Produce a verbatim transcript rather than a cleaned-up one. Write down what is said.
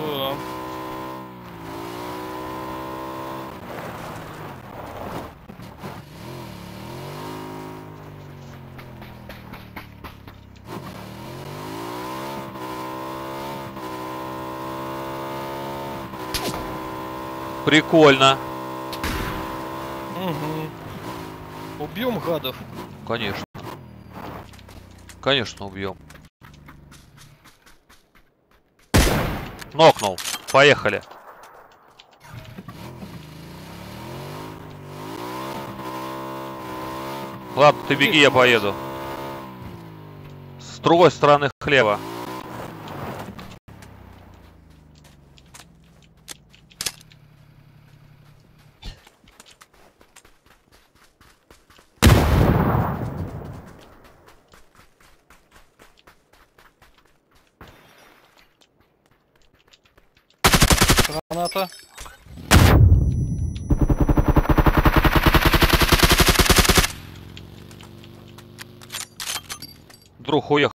Да. Прикольно. Угу. Убьем гадов. Конечно. Конечно, убьем. Нокнул. Поехали. Ладно, ты беги, я поеду. С другой стороны хлеба. Граната. Друг уехал.